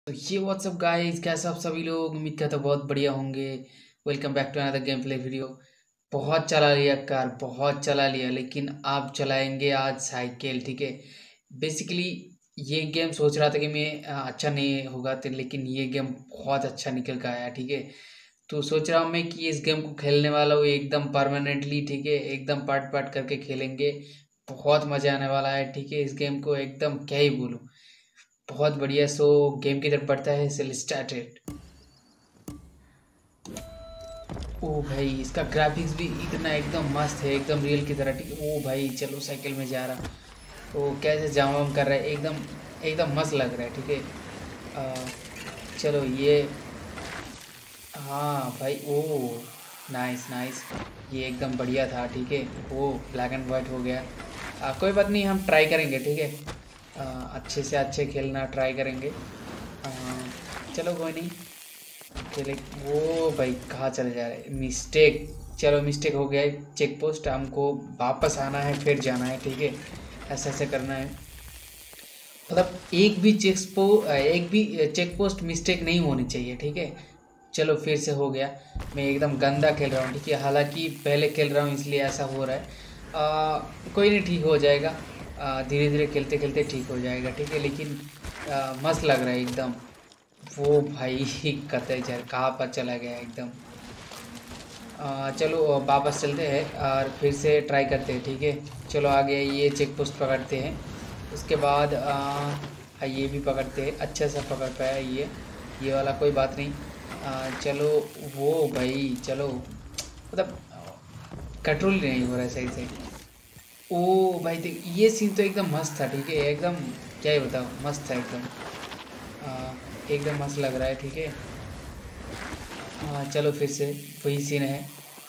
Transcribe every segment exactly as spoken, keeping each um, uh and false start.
तो ये WhatsApp guys, कैसे आप सभी लोग? उम्मीद करता हूँ बहुत बढ़िया होंगे। Welcome back to another game play video. बहुत चला लिया कार, बहुत चला लिया, लेकिन आप चलाएंगे आज साइकिल। ठीक है। बेसिकली ये गेम सोच रहा था कि मैं अ, अच्छा नहीं होगा तो, लेकिन ये गेम बहुत अच्छा निकल कर आया। ठीक है। तो सोच रहा हूँ मैं कि इस गेम को खेलने वाला हूँ एकदम परमानेंटली। ठीक है, एकदम पार्ट पार्ट करके खेलेंगे। बहुत मज़ा आने वाला है। ठीक है, इस गेम को एकदम क्या ही बोलूँ, बहुत बढ़िया। सो गेम की तरफ बढ़ता है। Cell started. ओ भाई, इसका ग्राफिक्स भी इतना एकदम मस्त है, एकदम रियल की तरह। ठीक है। ओ भाई चलो, साइकिल में जा रहा। ओ कैसे जाम वाम कर रहा है, एकदम एकदम मस्त लग रहा है। ठीक है। अ, चलो ये, हाँ भाई। ओ नाइस नाइस, ये एकदम बढ़िया था। ठीक है। वो ब्लैक एंड वाइट हो गया। अ, कोई बात नहीं, हम ट्राई करेंगे। ठीक है। अ, अच्छे से अच्छे खेलना ट्राई करेंगे। अ, चलो कोई नहीं, चले। वो भाई कहाँ चले जा रहे हैं? मिस्टेक। चलो मिस्टेक हो गया है। चेक पोस्ट, हमको वापस आना है, फिर जाना है। ठीक है, ऐसे ऐसे करना है। मतलब एक भी चेक पो एक भी चेक पोस्ट मिस्टेक नहीं होनी चाहिए। ठीक है। चलो फिर से हो गया। मैं एकदम गंदा खेल रहा हूँ। ठीक है, हालांकि पहले खेल रहा हूँ इसलिए ऐसा हो रहा है। आ, कोई नहीं, ठीक हो जाएगा। धीरे धीरे खेलते खेलते ठीक हो जाएगा। ठीक है, लेकिन आ, मस्त लग रहा है एकदम। वो भाई कतई जर कहाँ पर चला गया एकदम। आ, चलो वापस चलते हैं और फिर से ट्राई करते हैं। ठीक है। चलो आगे ये चेक पोस्ट पकड़ते हैं। उसके बाद आ, हाँ, ये भी पकड़ते हैं। अच्छा सा पकड़ पाया ये ये वाला, कोई बात नहीं। आ, चलो। वो भाई चलो, मतलब कंट्रोल ही नहीं हो रहा है सही से। ओ भाई देख, ये सीन तो एकदम मस्त था। ठीक है, एकदम क्या ही बताओ, मस्त था एकदम। आ, एकदम मस्त लग रहा है। ठीक है। हाँ चलो फिर से वही सीन है।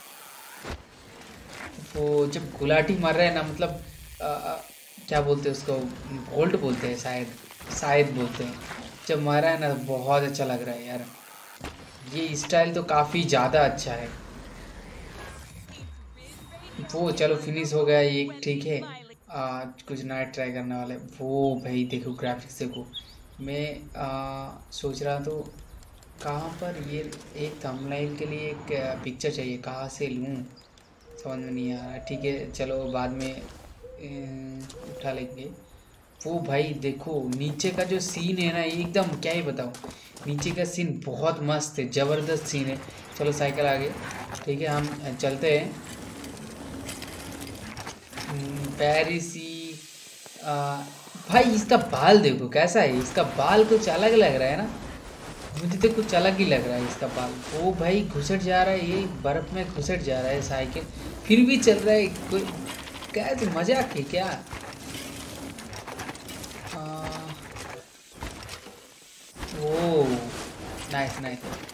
वो जब गुलाटी मार रहा है ना, मतलब आ, आ, क्या बोलते हैं उसको, बोल्ट बोलते हैं शायद, शायद बोलते हैं। जब मारा है ना, बहुत अच्छा लग रहा है यार। ये स्टाइल तो काफ़ी ज़्यादा अच्छा है। वो चलो फिनिश हो गया एक। ठीक है। आज कुछ नया ट्राई करने वाले। वो भाई देखो, ग्राफिक्स देखो। मैं आ, सोच रहा तो कहाँ पर ये, एक थंबनेल के लिए एक पिक्चर चाहिए, कहाँ से लूँ समझ में नहीं आ रहा। ठीक है, चलो बाद में अ, उठा लेंगे। वो भाई देखो, नीचे का जो सीन है ना, एकदम क्या ही बताऊँ। नीचे का सीन बहुत मस्त है, ज़बरदस्त सीन है। चलो साइकिल आगे। ठीक है, हम चलते हैं। हम्म, पेरिसी। आ, भाई इसका बाल देखो कैसा है, इसका बाल कुछ अलग लग रहा है ना। मुझे तो कुछ अलग ही लग रहा है इसका बाल। ओ भाई घुसट जा रहा है, ये बर्फ में घुसट जा रहा है साइकिल, फिर भी चल रहा है। कोई क्या है, तो मजाक है क्या? आ, ओ नाइस नाइस।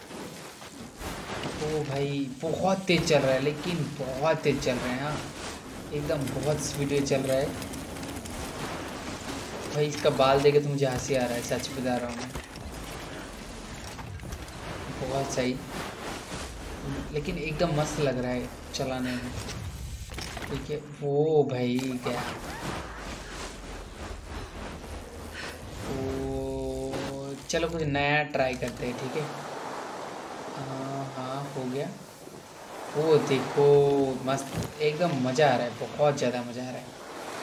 ओ भाई बहुत तेज चल रहा है, लेकिन बहुत तेज चल रहा है। हाँ एकदम बहुत स्पीड में चल रहा है। भाई इसका बाल देखे तो मुझे हंसी आ रहा है, सच बता रहा हूँ मैं। बहुत सही, लेकिन एकदम मस्त लग रहा है चलाने में। ठीक है। वो भाई क्या, वो चलो कुछ नया ट्राई करते हैं। ठीक है। हाँ हाँ हो गया। वो देखो, मस्त एकदम मज़ा आ रहा है, बहुत ज़्यादा मज़ा आ रहा है।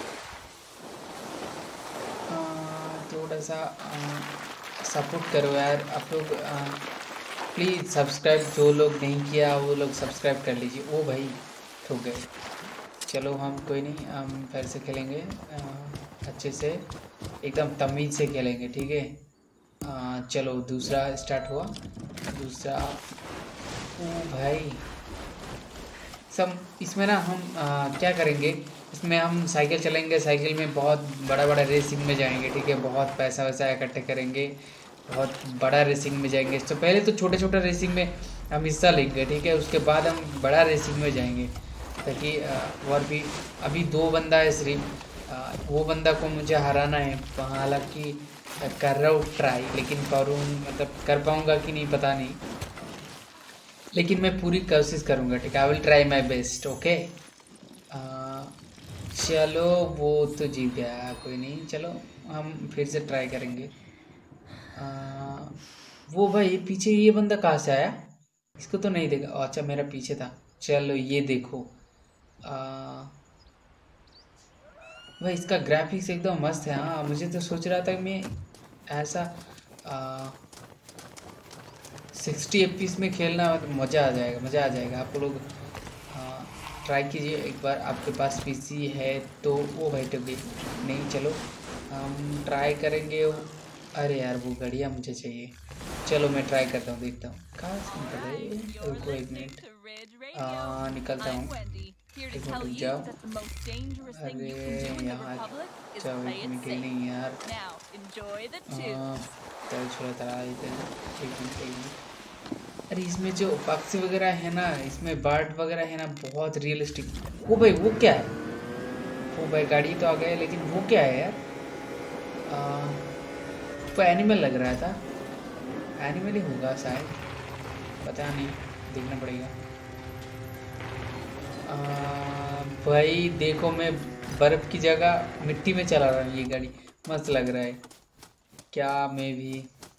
आ, थोड़ा सा सपोर्ट करो यार आप लोग। प्लीज़ सब्सक्राइब, जो लोग नहीं किया वो लोग सब्सक्राइब कर लीजिए। ओ भाई ठुक गए। चलो हम कोई नहीं, हम फिर से खेलेंगे। आ, अच्छे से एकदम तमीज़ से खेलेंगे। ठीक है। आ, चलो दूसरा स्टार्ट हुआ। दूसरा। ओ भाई सब इसमें ना हम आ, क्या करेंगे, इसमें हम साइकिल चलेंगे, साइकिल में बहुत बड़ा बड़ा रेसिंग में जाएंगे। ठीक है, बहुत पैसा वैसा इकट्ठे करेंगे, बहुत बड़ा रेसिंग में जाएंगे। तो पहले तो छोटे छोटे रेसिंग में हम हिस्सा लेंगे। ठीक है, उसके बाद हम बड़ा रेसिंग में जाएंगे, ताकि आ, और भी अभी दो बंदा है सिर्फ। आ, वो बंदा को मुझे हराना है। हालांकि कर रहा हूँ ट्राई, लेकिन करूँ मतलब कर पाऊँगा कि नहीं पता नहीं, लेकिन मैं पूरी कोशिश करूँगा। ठीक है, I will try my best. Okay. चलो वो तो जीत गया, कोई नहीं। चलो हम फिर से ट्राई करेंगे। आ, वो भाई पीछे ये बंदा कहाँ से आया? इसको तो नहीं देखा। अच्छा मेरा पीछे था। चलो ये देखो। आ, भाई इसका ग्राफिक्स एकदम मस्त है। हाँ मुझे तो सोच रहा था कि मैं ऐसा सिक्सटी एफ पी एस में खेलना तो मज़ा आ जाएगा, मज़ा आ जाएगा। आप लोग ट्राई कीजिए एक बार, आपके पास पीसी है तो। वो भाई तो भी नहीं, चलो हम ट्राई करेंगे। अरे यार वो घड़ियाँ मुझे चाहिए। चलो मैं ट्राई करता हूँ, देखता हूँ कहाँ से निकल रही। रुको एक मिनट, आ, निकलता हूँ। एक मिनट रुक जाओ। अरे यार चलो एक मिनट ही नहीं यार। आ, चलो छोड़ो तारा इधर। एक मिनट एक मिनट। अरे इसमें जो पक्षी वगैरह है ना, इसमें बर्ड वगैरह है ना, बहुत रियलिस्टिक। वो भाई वो क्या है? वो भाई गाड़ी तो आ गया है, लेकिन वो क्या है यार? आ, वो एनिमल लग रहा था। एनिमल ही होगा शायद, पता नहीं, देखना पड़ेगा। आ, भाई देखो मैं बर्फ़ की जगह मिट्टी में चला रहा हूँ। ये गाड़ी मस्त लग रहा है क्या? मैं भी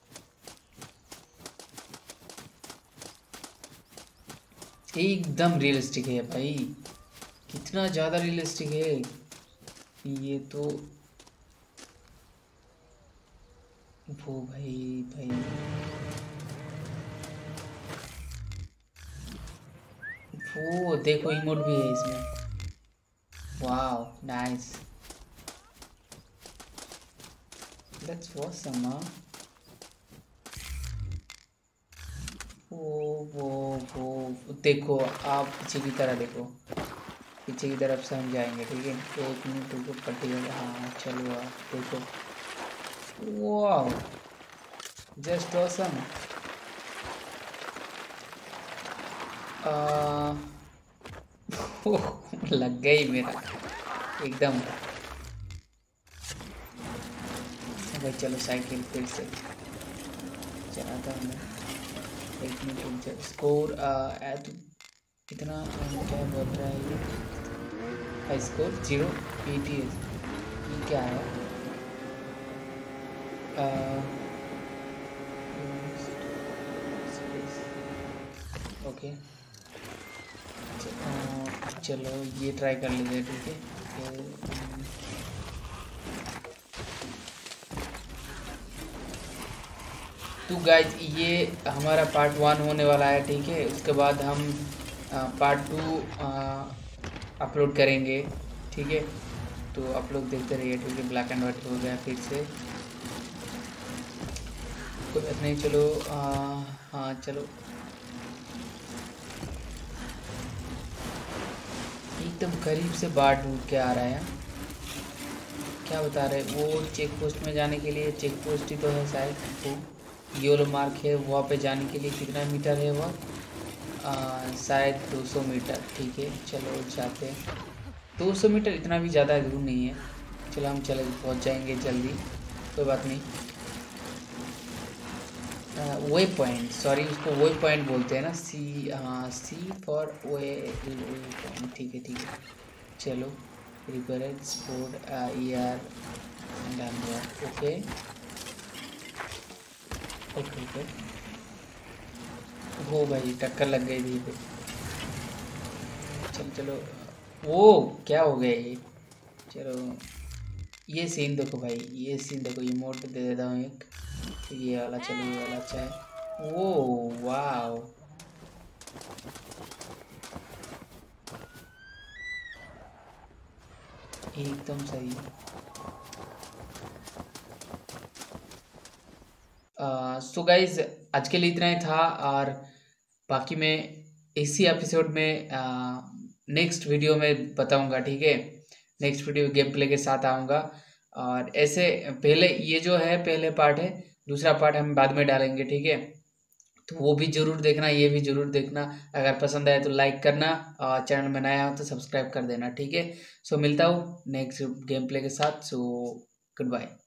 एकदम रियलिस्टिक है भाई, कितना ज़्यादा रियलिस्टिक है ये तो। वो भाई भाई वो देखो इमोट भी है इसमें। Wow nice, that's awesome. वो वो वो देखो, आप पीछे की तरह देखो, पीछे की तरफ से हम जाएंगे, ठीक है? एक मिनट रुको, पट्टी वाला। हाँ चलो आप देखो। Wow just awesome. लग गई मेरा एकदम। भाई चलो साइकिल फिर से चलाता हूँ मैं। एक मिनट रुक जाओ। स्कोर तो कितना क्या बोल रहा है ये? High score zero E T S. ये क्या है? ओके चलो ये ट्राई कर लीजिए, ठीक है? तो गाइज ये हमारा पार्ट वन होने वाला है, ठीक है? उसके बाद हम पार्ट टू अपलोड करेंगे, ठीक है? तो आप लोग देखते रहिए, ठीक है? ब्लैक एंड वाइट हो गया फिर से, कोई बात नहीं। चलो आ, हाँ चलो एकदम करीब से बाढ़ डूब के आ रहा है। क्या बता रहे? वो चेक पोस्ट में जाने के लिए, चेक पोस्ट ही तो है शायद, वो योलो मार्क है, वहाँ पे जाने के लिए कितना मीटर है वह? शायद दो सौ मीटर, ठीक है? चलो जाते हैं। दो सौ मीटर इतना भी ज़्यादा दूर नहीं है। चलो हम चले पहुँच जाएंगे जल्दी, कोई बात नहीं। वे पॉइंट, सॉरी उसको वे पॉइंट बोलते हैं ना, सी, हाँ सी फॉर वे पॉइंट, ठीक है ठीक है। चलो repair sport E R okay okay okay. हो भाई टक्कर लग गई थी पे। चलो चलो, वो क्या हो गया ये? चलो ये सीन देखो भाई, ये सीन देखो, ये मोड दे देता हूँ एक, ये वाला। चलो ये वाला अच्छा है। वो वाओ एकदम सही। सो गाइज आज के लिए इतना ही था, और बाकी मैं इसी एपिसोड में नेक्स्ट वीडियो में बताऊंगा, ठीक है? नेक्स्ट वीडियो गेम प्ले के साथ आऊँगा। और ऐसे पहले ये जो है पहले पार्ट है, दूसरा पार्ट हम बाद में डालेंगे, ठीक है? तो वो भी ज़रूर देखना, ये भी ज़रूर देखना। अगर पसंद आए तो लाइक करना, और चैनल में नया हो तो सब्सक्राइब कर देना, ठीक है? सो मिलता हूँ नेक्स्ट गेम प्ले के साथ। So good bye.